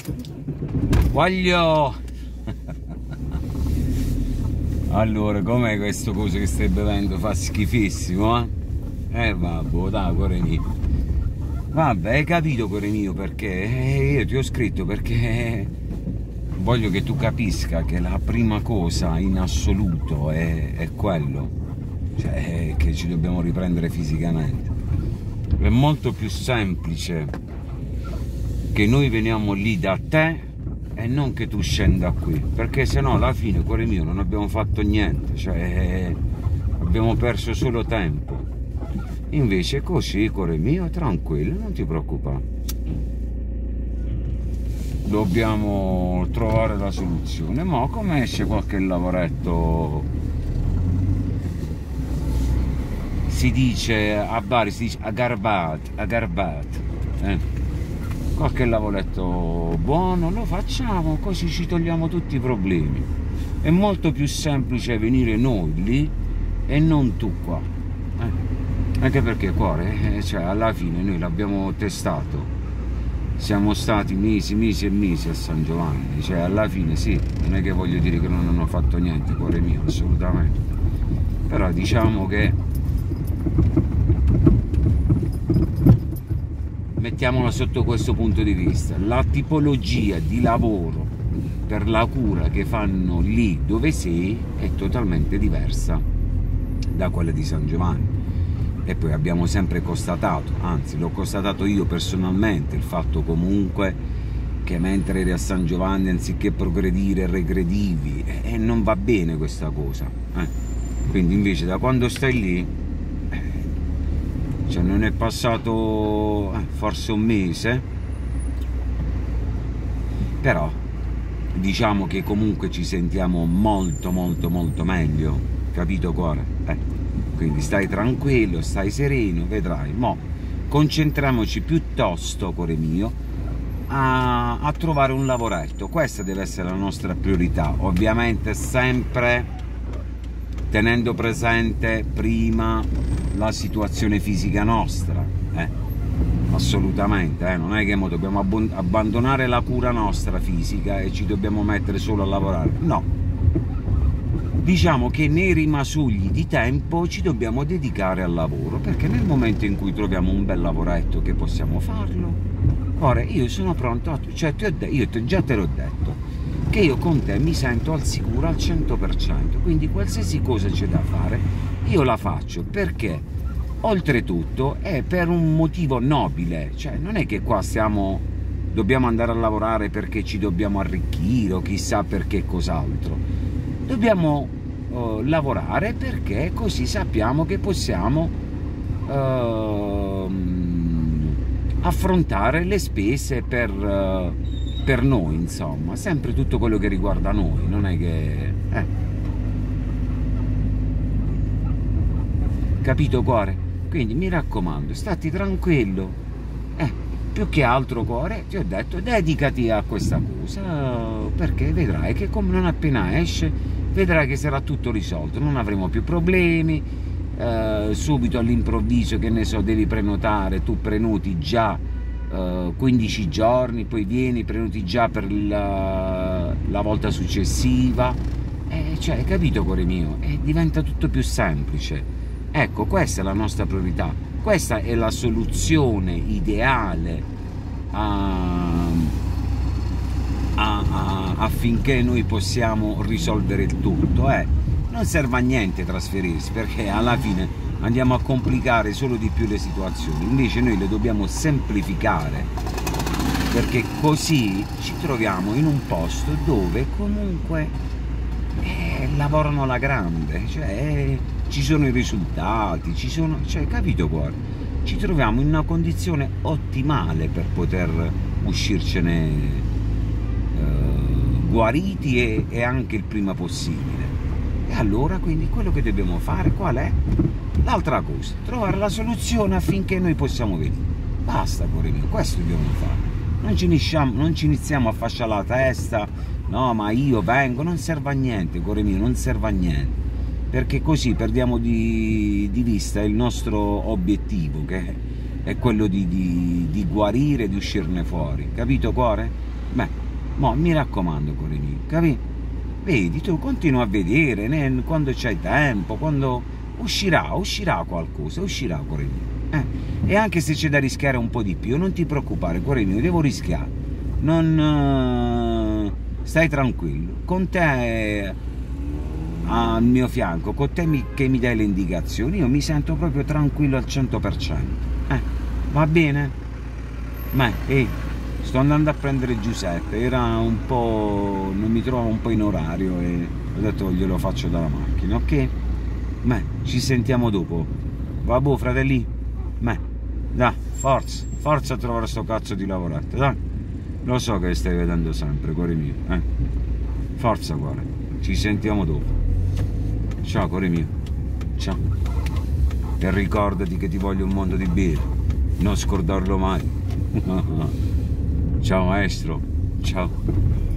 Voglio! Allora, com'è questo coso che stai bevendo? Fa schifissimo, eh? Vabbè, dai, cuore mio. Vabbè, hai capito, cuore mio, perché io ti ho scritto perché voglio che tu capisca che la prima cosa in assoluto è quello, cioè che ci dobbiamo riprendere fisicamente. È molto più semplice che noi veniamo lì da te e non che tu scenda qui, perché sennò alla fine, cuore mio, non abbiamo fatto niente, cioè abbiamo perso solo tempo. Invece così, cuore mio, tranquillo, non ti preoccupare. Dobbiamo trovare la soluzione. Ma come esce qualche lavoretto? Si dice a Bari, si dice a Garbat. Qualche lavoretto buono lo facciamo, così ci togliamo tutti i problemi. È molto più semplice venire noi lì e non tu qua. Anche perché, cuore, cioè, alla fine noi l'abbiamo testato. Siamo stati mesi e mesi a San Giovanni, cioè alla fine sì, non è che voglio dire che non hanno fatto niente, cuore mio, assolutamente. Però diciamo che mettiamola sotto questo punto di vista, la tipologia di lavoro per la cura che fanno lì dove sei è totalmente diversa da quella di San Giovanni. E poi abbiamo sempre constatato, anzi l'ho constatato io personalmente, il fatto comunque che mentre eri a San Giovanni anziché progredire regredivi, e non va bene questa cosa, quindi invece da quando stai lì, cioè non è passato forse un mese, però diciamo che comunque ci sentiamo molto meglio, capito, cuore? Quindi stai tranquillo, stai sereno, vedrai. Mo concentriamoci piuttosto, cuore mio, a trovare un lavoretto. Questa deve essere la nostra priorità, ovviamente sempre tenendo presente prima la situazione fisica nostra, assolutamente, non è che dobbiamo abbandonare la cura nostra fisica e ci dobbiamo mettere solo a lavorare, no. Diciamo che nei rimasugli di tempo ci dobbiamo dedicare al lavoro, perché nel momento in cui troviamo un bel lavoretto che possiamo farlo, ora io sono pronto, cioè io già te l'ho detto, che io con te mi sento al sicuro al 100%, quindi qualsiasi cosa c'è da fare io la faccio, perché oltretutto è per un motivo nobile, cioè non è che qua dobbiamo andare a lavorare perché ci dobbiamo arricchire o chissà perché cos'altro. Dobbiamo lavorare perché così sappiamo che possiamo affrontare le spese per noi, insomma, sempre tutto quello che riguarda noi, non è che... Capito, cuore? Quindi mi raccomando, stati tranquillo, più che altro, cuore, ti ho detto, dedicati a questa cosa, perché vedrai che come non appena esce, vedrai che sarà tutto risolto, non avremo più problemi, subito all'improvviso, che ne so, devi prenotare, tu prenoti già 15 giorni, poi vieni, prenoti già per la volta successiva, cioè, hai capito, cuore mio? E diventa tutto più semplice. Ecco, questa è la nostra priorità, questa è la soluzione ideale affinché noi possiamo risolvere il tutto. Non serve a niente trasferirsi, perché alla fine andiamo a complicare solo di più le situazioni, invece noi le dobbiamo semplificare, perché così ci troviamo in un posto dove comunque lavorano alla grande, cioè ci sono i risultati, cioè, capito, cuore? Ci troviamo in una condizione ottimale per poter uscircene guariti e anche il prima possibile. E allora, quindi, quello che dobbiamo fare qual è? L'altra cosa, trovare la soluzione affinché noi possiamo venire. Basta, cuore mio, questo dobbiamo fare. Non ci iniziamo a fasciare la testa, no, ma io vengo, non serve a niente, cuore mio, non serve a niente, perché così perdiamo di vista il nostro obiettivo, che è quello di guarire, di uscirne fuori, capito, cuore? Beh, mo mi raccomando, cuore mio, capi? Vedi, tu continua a vedere, quando c'hai tempo, quando uscirà qualcosa, uscirà, cuore mio. E anche se c'è da rischiare un po' di più, non ti preoccupare, cuore mio, devo rischiare. Non stai tranquillo, con te al mio fianco, con te che mi dai le indicazioni, io mi sento proprio tranquillo al 100%. Va bene? Ma sto andando a prendere Giuseppe, era un po'... non mi trovo un po' in orario e ho detto glielo faccio dalla macchina, ok? Ma ci sentiamo dopo. Vabbè, fratelli, ma dai, forza a trovare sto cazzo di lavoretto, dai. Lo so che stai vedendo sempre, cuore mio, Forza, cuore, ci sentiamo dopo. Ciao, cuore mio, ciao. E ricordati che ti voglio un mondo di bere, non scordarlo mai. Ciao maestro, ciao.